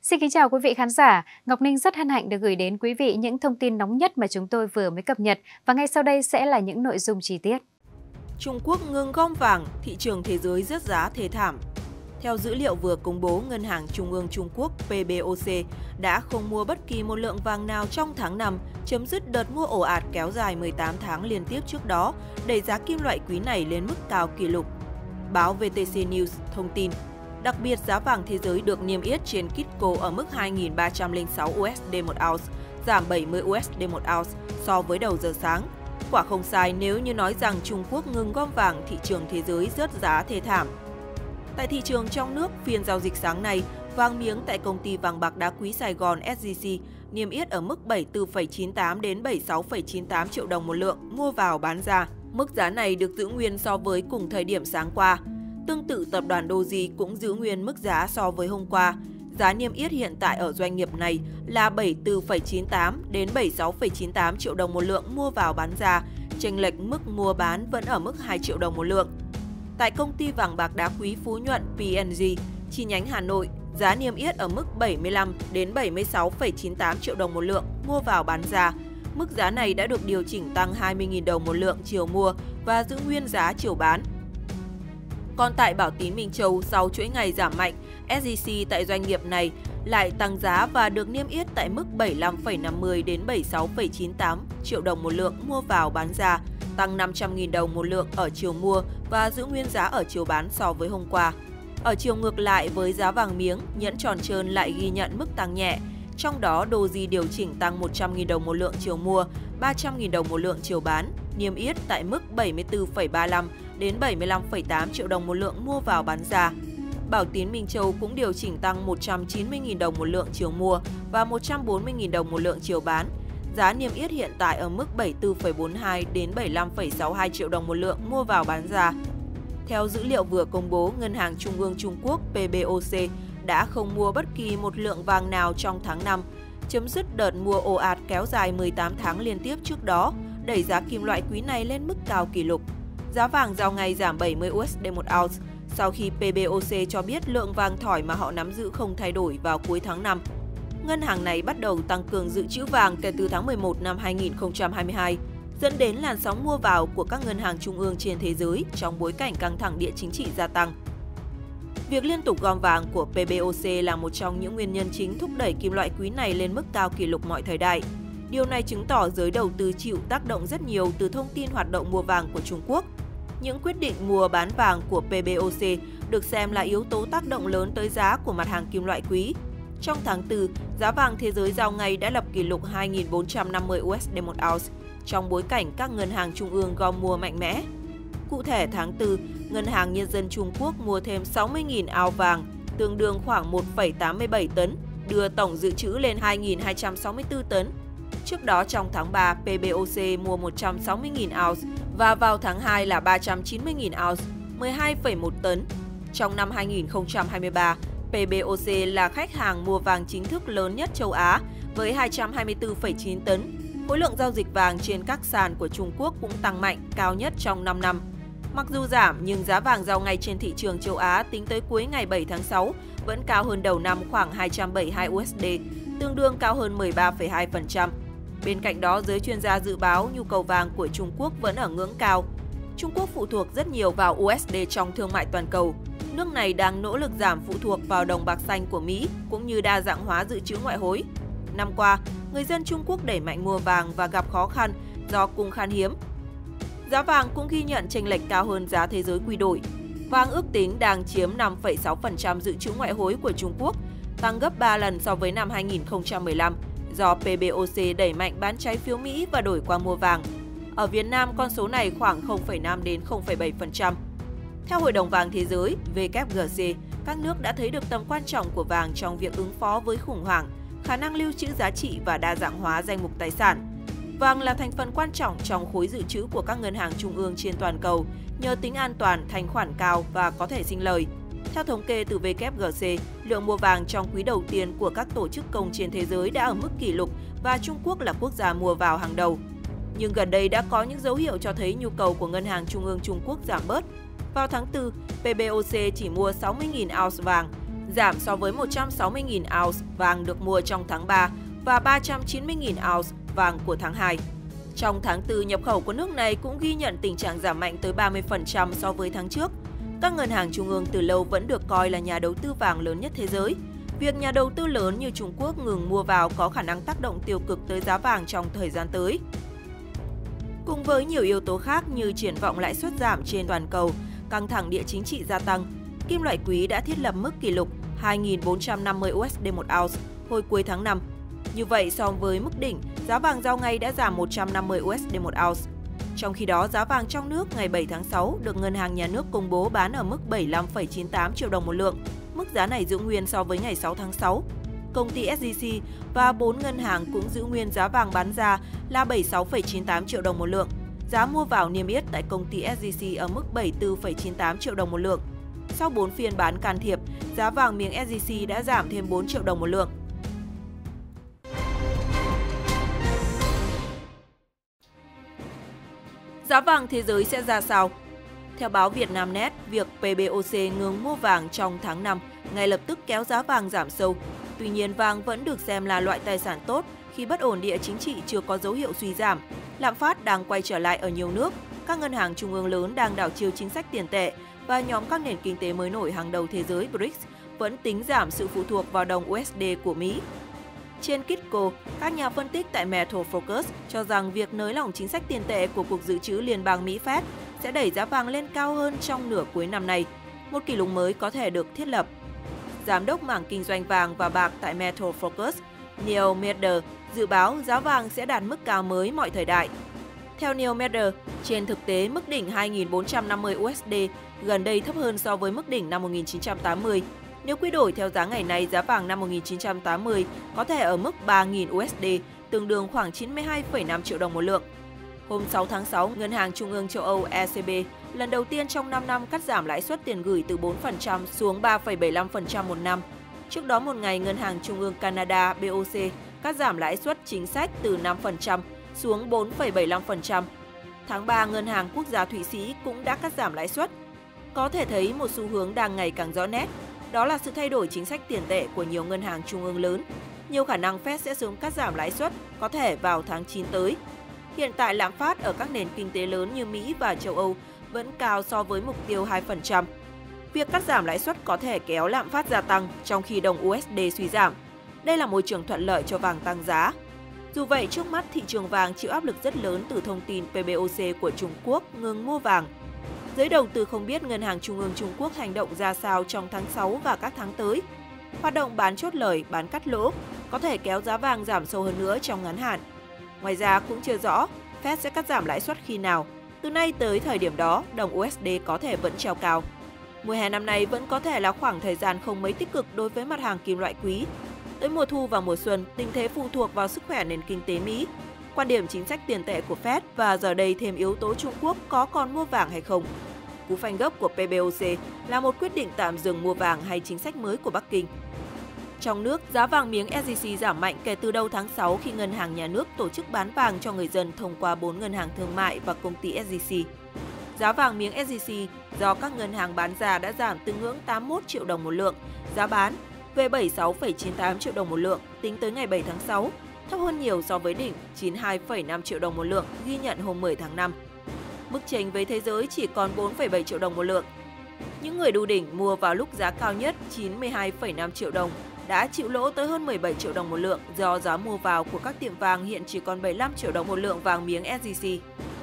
Xin kính chào quý vị khán giả. Ngọc Ninh rất hân hạnh được gửi đến quý vị những thông tin nóng nhất mà chúng tôi vừa mới cập nhật và ngay sau đây sẽ là những nội dung chi tiết. Trung Quốc ngừng gom vàng, thị trường thế giới rớt giá thê thảm. Theo dữ liệu vừa công bố, Ngân hàng Trung ương Trung Quốc PBOC đã không mua bất kỳ một lượng vàng nào trong tháng 5, chấm dứt đợt mua ồ ạt kéo dài 18 tháng liên tiếp trước đó, đẩy giá kim loại quý này lên mức cao kỷ lục. Báo VTC News thông tin, đặc biệt giá vàng thế giới được niêm yết trên Kitco ở mức 2.306 USD một ounce, giảm 70 USD một ounce so với đầu giờ sáng. Quả không sai nếu như nói rằng Trung Quốc ngừng gom vàng, thị trường thế giới rớt giá thê thảm. Tại thị trường trong nước, phiên giao dịch sáng nay, vàng miếng tại công ty vàng bạc đá quý Sài Gòn SJC niêm yết ở mức 74,98 đến 76,98 triệu đồng một lượng mua vào bán ra. Mức giá này được giữ nguyên so với cùng thời điểm sáng qua. Tương tự, tập đoàn Doji cũng giữ nguyên mức giá so với hôm qua. Giá niêm yết hiện tại ở doanh nghiệp này là 74,98 đến 76,98 triệu đồng một lượng mua vào bán ra, chênh lệch mức mua bán vẫn ở mức 2 triệu đồng một lượng. Tại công ty vàng bạc đá quý Phú Nhuận PNG, chi nhánh Hà Nội, giá niêm yết ở mức 75 đến 76,98 triệu đồng một lượng mua vào bán ra. Mức giá này đã được điều chỉnh tăng 20.000 đồng một lượng chiều mua và giữ nguyên giá chiều bán. Còn tại Bảo Tín Minh Châu, sau chuỗi ngày giảm mạnh, SJC tại doanh nghiệp này lại tăng giá và được niêm yết tại mức 75,50 đến 76,98 triệu đồng một lượng mua vào bán ra, tăng 500.000 đồng một lượng ở chiều mua và giữ nguyên giá ở chiều bán so với hôm qua. Ở chiều ngược lại với giá vàng miếng, nhẫn tròn trơn lại ghi nhận mức tăng nhẹ. Trong đó, Doji điều chỉnh tăng 100.000 đồng một lượng chiều mua, 300.000 đồng một lượng chiều bán, niêm yết tại mức 74,35 đến 75,8 triệu đồng một lượng mua vào bán ra. Bảo Tín Minh Châu cũng điều chỉnh tăng 190.000 đồng một lượng chiều mua và 140.000 đồng một lượng chiều bán. Giá niêm yết hiện tại ở mức 74,42 đến 75,62 triệu đồng một lượng mua vào bán ra. Theo dữ liệu vừa công bố, Ngân hàng Trung ương Trung Quốc PBOC đã không mua bất kỳ một lượng vàng nào trong tháng 5, chấm dứt đợt mua ồ ạt kéo dài 18 tháng liên tiếp trước đó, đẩy giá kim loại quý này lên mức cao kỷ lục. Giá vàng giao ngày giảm 70 USD một ounce sau khi PBOC cho biết lượng vàng thỏi mà họ nắm giữ không thay đổi vào cuối tháng 5. Ngân hàng này bắt đầu tăng cường dự trữ vàng kể từ tháng 11 năm 2022, dẫn đến làn sóng mua vào của các ngân hàng trung ương trên thế giới trong bối cảnh căng thẳng địa chính trị gia tăng. Việc liên tục gom vàng của PBOC là một trong những nguyên nhân chính thúc đẩy kim loại quý này lên mức cao kỷ lục mọi thời đại. Điều này chứng tỏ giới đầu tư chịu tác động rất nhiều từ thông tin hoạt động mua vàng của Trung Quốc. Những quyết định mua bán vàng của PBOC được xem là yếu tố tác động lớn tới giá của mặt hàng kim loại quý. Trong tháng 4, giá vàng thế giới giao ngày đã lập kỷ lục 2.450 USD một ounce, trong bối cảnh các ngân hàng trung ương gom mua mạnh mẽ. Cụ thể, tháng 4, Ngân hàng Nhân dân Trung Quốc mua thêm 60.000 ounce vàng, tương đương khoảng 1,87 tấn, đưa tổng dự trữ lên 2.264 tấn. Trước đó trong tháng 3, PBOC mua 160.000 ounce và vào tháng 2 là 390.000 ounce, 12,1 tấn. Trong năm 2023, PBOC là khách hàng mua vàng chính thức lớn nhất châu Á với 224,9 tấn. Khối lượng giao dịch vàng trên các sàn của Trung Quốc cũng tăng mạnh, cao nhất trong 5 năm. Mặc dù giảm nhưng giá vàng giao ngày trên thị trường châu Á tính tới cuối ngày 7 tháng 6 vẫn cao hơn đầu năm khoảng 272 USD, tương đương cao hơn 13,2%. Bên cạnh đó, giới chuyên gia dự báo nhu cầu vàng của Trung Quốc vẫn ở ngưỡng cao. Trung Quốc phụ thuộc rất nhiều vào USD trong thương mại toàn cầu. Nước này đang nỗ lực giảm phụ thuộc vào đồng bạc xanh của Mỹ cũng như đa dạng hóa dự trữ ngoại hối. Năm qua, người dân Trung Quốc đẩy mạnh mua vàng và gặp khó khăn do cung khan hiếm. Giá vàng cũng ghi nhận chênh lệch cao hơn giá thế giới quy đổi. Vàng ước tính đang chiếm 5,6% dự trữ ngoại hối của Trung Quốc, tăng gấp 3 lần so với năm 2015 do PBOC đẩy mạnh bán trái phiếu Mỹ và đổi qua mua vàng. Ở Việt Nam, con số này khoảng 0,5 đến 0,7%. Theo Hội đồng Vàng Thế giới, WGC, các nước đã thấy được tầm quan trọng của vàng trong việc ứng phó với khủng hoảng, khả năng lưu trữ giá trị và đa dạng hóa danh mục tài sản. Vàng là thành phần quan trọng trong khối dự trữ của các ngân hàng trung ương trên toàn cầu nhờ tính an toàn, thanh khoản cao và có thể sinh lời. Theo thống kê từ WGC, lượng mua vàng trong quý đầu tiên của các tổ chức công trên thế giới đã ở mức kỷ lục và Trung Quốc là quốc gia mua vào hàng đầu. Nhưng gần đây đã có những dấu hiệu cho thấy nhu cầu của Ngân hàng Trung ương Trung Quốc giảm bớt. Vào tháng 4, PBOC chỉ mua 60.000 ounce vàng giảm so với 160.000 ounce vàng được mua trong tháng 3 và 390.000 ounce vàng của tháng 2. Trong tháng 4, nhập khẩu của nước này cũng ghi nhận tình trạng giảm mạnh tới 30% so với tháng trước. Các ngân hàng trung ương từ lâu vẫn được coi là nhà đầu tư vàng lớn nhất thế giới. Việc nhà đầu tư lớn như Trung Quốc ngừng mua vào có khả năng tác động tiêu cực tới giá vàng trong thời gian tới. Cùng với nhiều yếu tố khác như triển vọng lãi suất giảm trên toàn cầu, căng thẳng địa chính trị gia tăng, kim loại quý đã thiết lập mức kỷ lục 2.450 USD một ounce hồi cuối tháng 5. Như vậy, so với mức đỉnh, giá vàng giao ngay đã giảm 150 USD một ounce. Trong khi đó, giá vàng trong nước ngày 7 tháng 6 được Ngân hàng Nhà nước công bố bán ở mức 75,98 triệu đồng một lượng. Mức giá này giữ nguyên so với ngày 6 tháng 6. Công ty SJC và 4 ngân hàng cũng giữ nguyên giá vàng bán ra là 76,98 triệu đồng một lượng. Giá mua vào niêm yết tại công ty SJC ở mức 74,98 triệu đồng một lượng. Sau 4 phiên bán can thiệp, giá vàng miếng SJC đã giảm thêm 4 triệu đồng một lượng. Giá vàng thế giới sẽ ra sao? Theo báo Vietnamnet, việc PBOC ngừng mua vàng trong tháng 5 ngay lập tức kéo giá vàng giảm sâu. Tuy nhiên, vàng vẫn được xem là loại tài sản tốt khi bất ổn địa chính trị chưa có dấu hiệu suy giảm. Lạm phát đang quay trở lại ở nhiều nước, các ngân hàng trung ương lớn đang đảo chiều chính sách tiền tệ và nhóm các nền kinh tế mới nổi hàng đầu thế giới BRICS vẫn tính giảm sự phụ thuộc vào đồng USD của Mỹ. Trên Kitco, các nhà phân tích tại Metal Focus cho rằng việc nới lỏng chính sách tiền tệ của Cục Dự trữ Liên bang Mỹ Fed sẽ đẩy giá vàng lên cao hơn trong nửa cuối năm nay. Một kỷ lục mới có thể được thiết lập. Giám đốc mảng kinh doanh vàng và bạc tại Metal Focus, Neil Meder, dự báo giá vàng sẽ đạt mức cao mới mọi thời đại. Theo Neil Meder, trên thực tế mức đỉnh 2.450 USD gần đây thấp hơn so với mức đỉnh năm 1980. Nếu quy đổi theo giá ngày nay, giá vàng năm 1980 có thể ở mức 3.000 USD, tương đương khoảng 92,5 triệu đồng một lượng. Hôm 6 tháng 6, Ngân hàng Trung ương châu Âu ECB lần đầu tiên trong 5 năm cắt giảm lãi suất tiền gửi từ 4% xuống 3,75% một năm. Trước đó một ngày, Ngân hàng Trung ương Canada BOC cắt giảm lãi suất chính sách từ 5% xuống 4,75%. Tháng 3, Ngân hàng Quốc gia Thụy Sĩ cũng đã cắt giảm lãi suất. Có thể thấy một xu hướng đang ngày càng rõ nét, đó là sự thay đổi chính sách tiền tệ của nhiều ngân hàng trung ương lớn. Nhiều khả năng Fed sẽ sớm cắt giảm lãi suất, có thể vào tháng 9 tới. Hiện tại lạm phát ở các nền kinh tế lớn như Mỹ và châu Âu vẫn cao so với mục tiêu 2%. Việc cắt giảm lãi suất có thể kéo lạm phát gia tăng trong khi đồng USD suy giảm. Đây là môi trường thuận lợi cho vàng tăng giá. Dù vậy, trước mắt thị trường vàng chịu áp lực rất lớn từ thông tin PBOC của Trung Quốc ngừng mua vàng. Giới đầu tư không biết Ngân hàng Trung ương Trung Quốc hành động ra sao trong tháng 6 và các tháng tới. Hoạt động bán chốt lời, bán cắt lỗ có thể kéo giá vàng giảm sâu hơn nữa trong ngắn hạn. Ngoài ra, cũng chưa rõ Fed sẽ cắt giảm lãi suất khi nào. Từ nay tới thời điểm đó, đồng USD có thể vẫn treo cao. Mùa hè năm nay vẫn có thể là khoảng thời gian không mấy tích cực đối với mặt hàng kim loại quý. Tới mùa thu và mùa xuân, tình thế phụ thuộc vào sức khỏe nền kinh tế Mỹ, quan điểm chính sách tiền tệ của Fed và giờ đây thêm yếu tố Trung Quốc có còn mua vàng hay không. Cú phanh gấp của PBOC là một quyết định tạm dừng mua vàng hay chính sách mới của Bắc Kinh. Trong nước, giá vàng miếng SJC giảm mạnh kể từ đầu tháng 6 khi Ngân hàng Nhà nước tổ chức bán vàng cho người dân thông qua 4 ngân hàng thương mại và công ty SJC. Giá vàng miếng SJC do các ngân hàng bán ra đã giảm từ ngưỡng 81 triệu đồng một lượng, giá bán về 76,98 triệu đồng một lượng tính tới ngày 7 tháng 6, thấp hơn nhiều so với đỉnh 92,5 triệu đồng một lượng ghi nhận hôm 10 tháng 5. Mức chênh với thế giới chỉ còn 4,7 triệu đồng một lượng. Những người đu đỉnh mua vào lúc giá cao nhất 92,5 triệu đồng đã chịu lỗ tới hơn 17 triệu đồng một lượng do giá mua vào của các tiệm vàng hiện chỉ còn 75 triệu đồng một lượng vàng miếng SJC.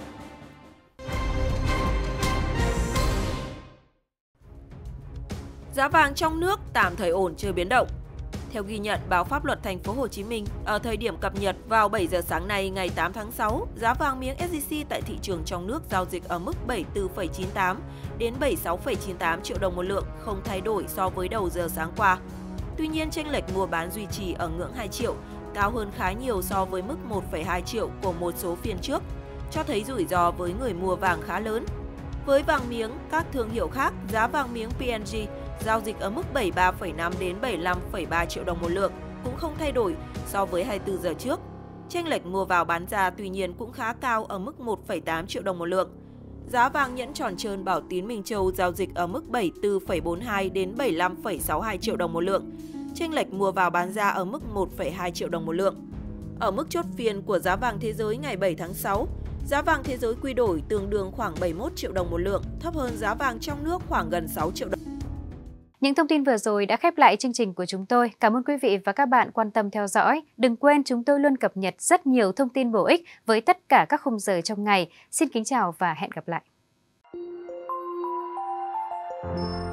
Giá vàng trong nước tạm thời ổn chưa biến động. Theo ghi nhận báo Pháp luật Thành phố Hồ Chí Minh, ở thời điểm cập nhật vào 7 giờ sáng nay ngày 8 tháng 6, giá vàng miếng SJC tại thị trường trong nước giao dịch ở mức 74,98 đến 76,98 triệu đồng một lượng, không thay đổi so với đầu giờ sáng qua. Tuy nhiên, chênh lệch mua bán duy trì ở ngưỡng 2 triệu, cao hơn khá nhiều so với mức 1,2 triệu của một số phiên trước, cho thấy rủi ro với người mua vàng khá lớn. Với vàng miếng, các thương hiệu khác, giá vàng miếng P&G giao dịch ở mức 73,5 đến 75,3 triệu đồng một lượng, cũng không thay đổi so với 24 giờ trước. Chênh lệch mua vào bán ra tuy nhiên cũng khá cao ở mức 1,8 triệu đồng một lượng. Giá vàng nhẫn tròn trơn Bảo Tín Minh Châu giao dịch ở mức 74,42 đến 75,62 triệu đồng một lượng. Chênh lệch mua vào bán ra ở mức 1,2 triệu đồng một lượng. Ở mức chốt phiên của giá vàng thế giới ngày 7 tháng 6, giá vàng thế giới quy đổi tương đương khoảng 71 triệu đồng một lượng, thấp hơn giá vàng trong nước khoảng gần 6 triệu đồng. Những thông tin vừa rồi đã khép lại chương trình của chúng tôi. Cảm ơn quý vị và các bạn quan tâm theo dõi. Đừng quên chúng tôi luôn cập nhật rất nhiều thông tin bổ ích với tất cả các khung giờ trong ngày. Xin kính chào và hẹn gặp lại.